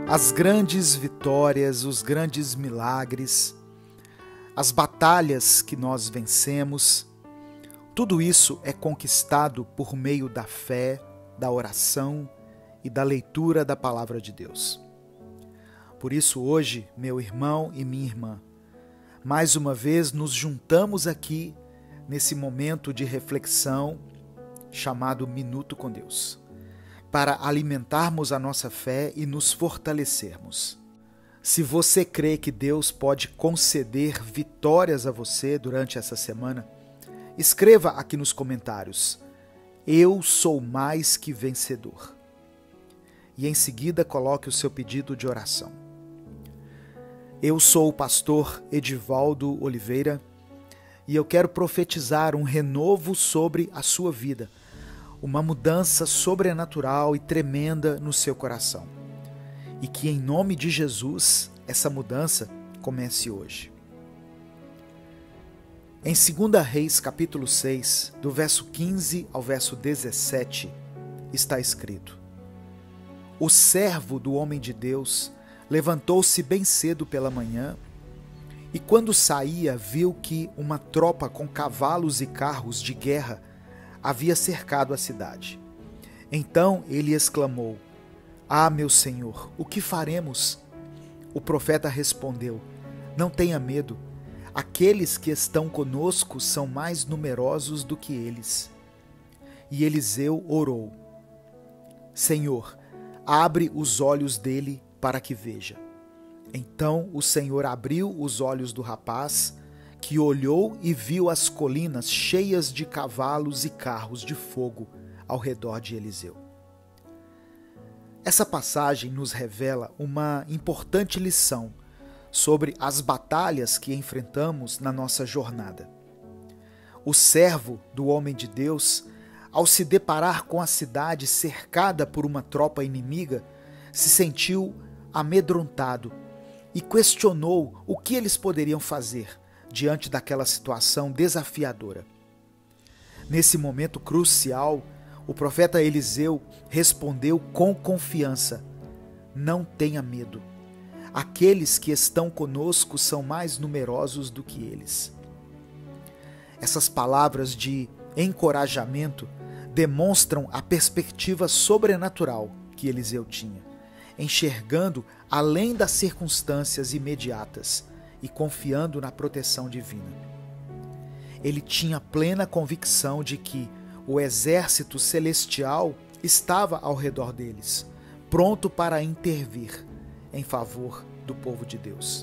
As grandes vitórias, os grandes milagres, as batalhas que nós vencemos, tudo isso é conquistado por meio da fé, da oração e da leitura da Palavra de Deus. Por isso hoje, meu irmão e minha irmã, mais uma vez nos juntamos aqui nesse momento de reflexão chamado Minuto com Deus, para alimentarmos a nossa fé e nos fortalecermos. Se você crê que Deus pode conceder vitórias a você durante essa semana, escreva aqui nos comentários: eu sou mais que vencedor. E em seguida coloque o seu pedido de oração. Eu sou o pastor Edivaldo Oliveira e eu quero profetizar um renovo sobre a sua vida, uma mudança sobrenatural e tremenda no seu coração. E que em nome de Jesus, essa mudança comece hoje. Em 2 Reis, capítulo 6, do verso 15 ao verso 17, está escrito: O servo do homem de Deus levantou-se bem cedo pela manhã e quando saía viu que uma tropa com cavalos e carros de guerra havia cercado a cidade. Então ele exclamou: Ah, meu senhor, o que faremos? O profeta respondeu: Não tenha medo, aqueles que estão conosco são mais numerosos do que eles. E Eliseu orou: Senhor, abre os olhos dele para que veja. Então o Senhor abriu os olhos do rapaz, que olhou e viu as colinas cheias de cavalos e carros de fogo ao redor de Eliseu. Essa passagem nos revela uma importante lição sobre as batalhas que enfrentamos na nossa jornada. O servo do homem de Deus, ao se deparar com a cidade cercada por uma tropa inimiga, se sentiu amedrontado e questionou o que eles poderiam fazer diante daquela situação desafiadora. Nesse momento crucial, o profeta Eliseu respondeu com confiança: Não tenha medo. Aqueles que estão conosco são mais numerosos do que eles. Essas palavras de encorajamento demonstram a perspectiva sobrenatural que Eliseu tinha, enxergando além das circunstâncias imediatas e confiando na proteção divina. Ele tinha plena convicção de que o exército celestial estava ao redor deles, pronto para intervir em favor do povo de Deus.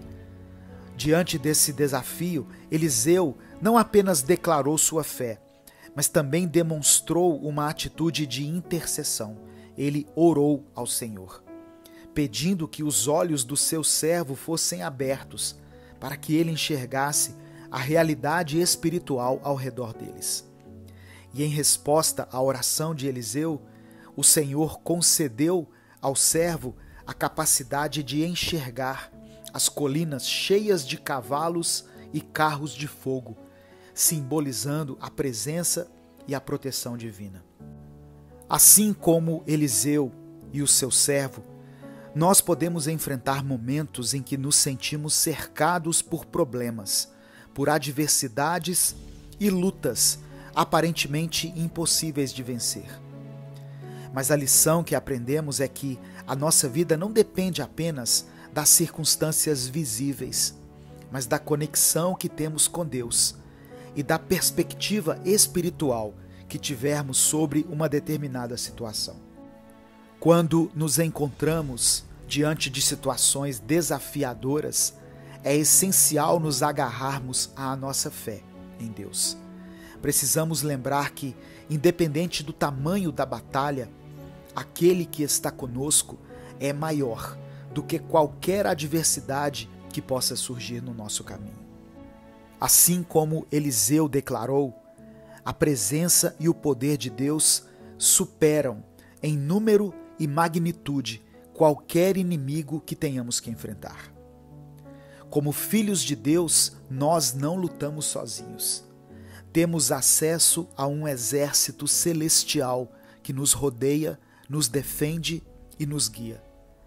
Diante desse desafio, Eliseu não apenas declarou sua fé, mas também demonstrou uma atitude de intercessão. Ele orou ao Senhor, pedindo que os olhos do seu servo fossem abertos para que ele enxergasse a realidade espiritual ao redor deles. E em resposta à oração de Eliseu, o Senhor concedeu ao servo a capacidade de enxergar as colinas cheias de cavalos e carros de fogo, simbolizando a presença e a proteção divina. Assim como Eliseu e o seu servo, nós podemos enfrentar momentos em que nos sentimos cercados por problemas, por adversidades e lutas aparentemente impossíveis de vencer. Mas a lição que aprendemos é que a nossa vida não depende apenas das circunstâncias visíveis, mas da conexão que temos com Deus e da perspectiva espiritual que tivermos sobre uma determinada situação. Quando nos encontramos diante de situações desafiadoras, é essencial nos agarrarmos à nossa fé em Deus. Precisamos lembrar que, independente do tamanho da batalha, aquele que está conosco é maior do que qualquer adversidade que possa surgir no nosso caminho. Assim como Eliseu declarou, a presença e o poder de Deus superam em número e magnitude qualquer inimigo que tenhamos que enfrentar. Como filhos de Deus, nós não lutamos sozinhos. Temos acesso a um exército celestial que nos rodeia, nos defende e nos guia.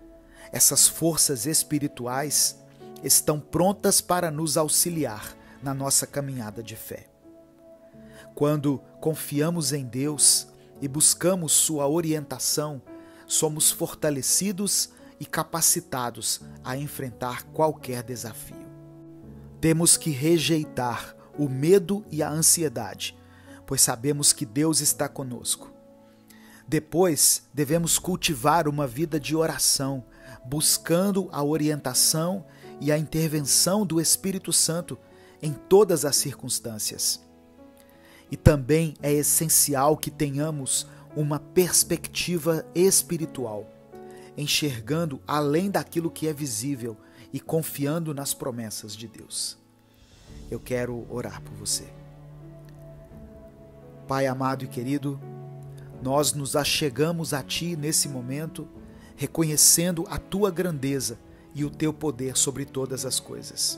Essas forças espirituais estão prontas para nos auxiliar na nossa caminhada de fé. Quando confiamos em Deus e buscamos sua orientação, somos fortalecidos e capacitados a enfrentar qualquer desafio. Temos que rejeitar o medo e a ansiedade, pois sabemos que Deus está conosco. Depois, devemos cultivar uma vida de oração, buscando a orientação e a intervenção do Espírito Santo em todas as circunstâncias. E também é essencial que tenhamos uma perspectiva espiritual, enxergando além daquilo que é visível e confiando nas promessas de Deus. Eu quero orar por você. Pai amado e querido, nós nos achegamos a Ti nesse momento, reconhecendo a Tua grandeza e o Teu poder sobre todas as coisas.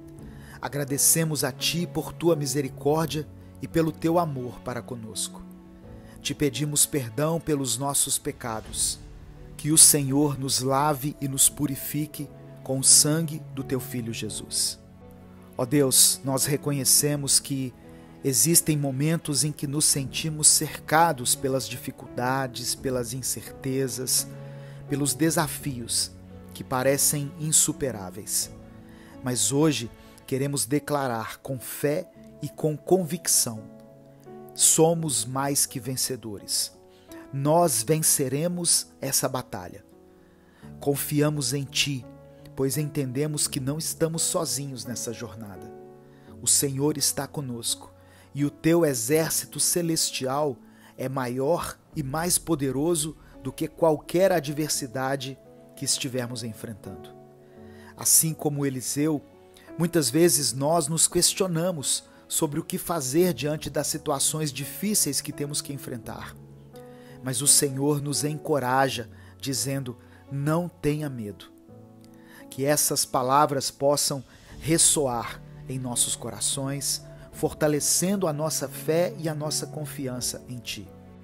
Agradecemos a Ti por Tua misericórdia e pelo Teu amor para conosco. Te pedimos perdão pelos nossos pecados, que o Senhor nos lave e nos purifique com o sangue do Teu Filho Jesus. Ó Deus, nós reconhecemos que existem momentos em que nos sentimos cercados pelas dificuldades, pelas incertezas, pelos desafios que parecem insuperáveis. Mas hoje queremos declarar com fé e com convicção: somos mais que vencedores. Nós venceremos essa batalha. Confiamos em Ti, pois entendemos que não estamos sozinhos nessa jornada. O Senhor está conosco e o Teu exército celestial é maior e mais poderoso do que qualquer adversidade que estivermos enfrentando. Assim como Eliseu, muitas vezes nós nos questionamos sobre o que fazer diante das situações difíceis que temos que enfrentar. Mas o Senhor nos encoraja, dizendo: não tenha medo. Que essas palavras possam ressoar em nossos corações, fortalecendo a nossa fé e a nossa confiança em Ti.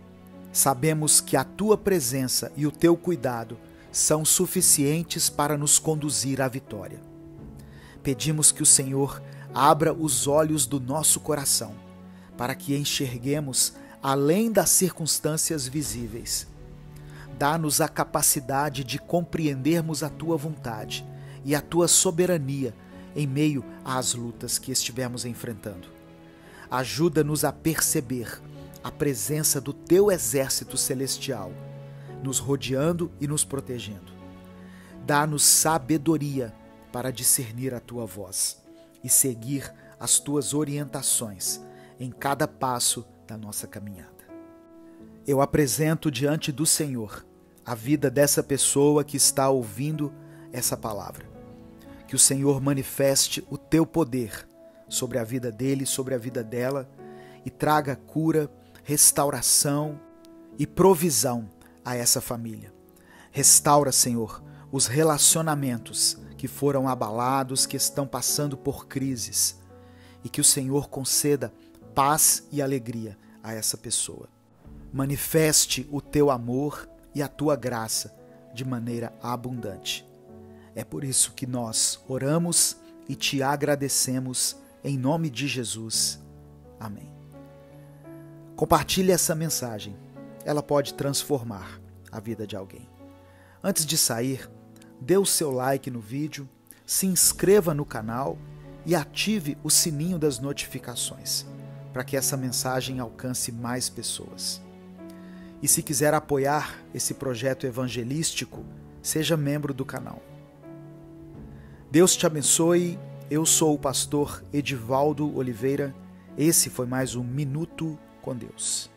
Sabemos que a Tua presença e o Teu cuidado são suficientes para nos conduzir à vitória. Pedimos que o Senhor abra os olhos do nosso coração, para que enxerguemos além das circunstâncias visíveis. Dá-nos a capacidade de compreendermos a Tua vontade e a Tua soberania em meio às lutas que estivermos enfrentando. Ajuda-nos a perceber a presença do Teu exército celestial, nos rodeando e nos protegendo. Dá-nos sabedoria para discernir a Tua voz e seguir as Tuas orientações em cada passo da nossa caminhada. Eu apresento diante do Senhor a vida dessa pessoa que está ouvindo essa palavra. Que o Senhor manifeste o Teu poder sobre a vida dele, sobre a vida dela, e traga cura, restauração e provisão a essa família. Restaura, Senhor, os relacionamentos que foram abalados, que estão passando por crises, e que o Senhor conceda paz e alegria a essa pessoa. Manifeste o Teu amor e a Tua graça de maneira abundante. É por isso que nós oramos e Te agradecemos em nome de Jesus. Amém. Compartilhe essa mensagem. Ela pode transformar a vida de alguém. Antes de sair, dê o seu like no vídeo, se inscreva no canal e ative o sininho das notificações, para que essa mensagem alcance mais pessoas. E se quiser apoiar esse projeto evangelístico, seja membro do canal. Deus te abençoe. Eu sou o pastor Edivaldo Oliveira. Esse foi mais um Minuto com Deus.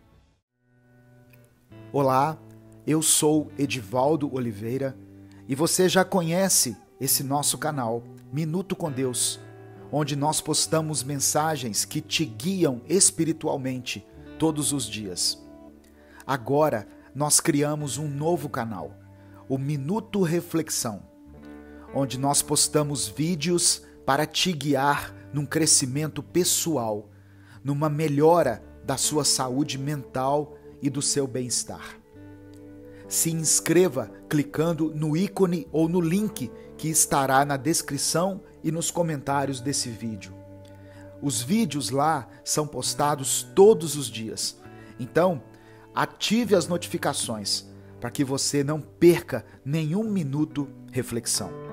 Olá, eu sou Edivaldo Oliveira e você já conhece esse nosso canal, Minuto com Deus, onde nós postamos mensagens que te guiam espiritualmente todos os dias. Agora nós criamos um novo canal, o Minuto Reflexão, onde nós postamos vídeos para te guiar num crescimento pessoal, numa melhora da sua saúde mental e do seu bem-estar. se inscreva clicando no ícone ou no link que estará na descrição e nos comentários desse vídeo. Os vídeos lá são postados todos os dias. Então, ative as notificações para que você não perca nenhum minuto reflexão.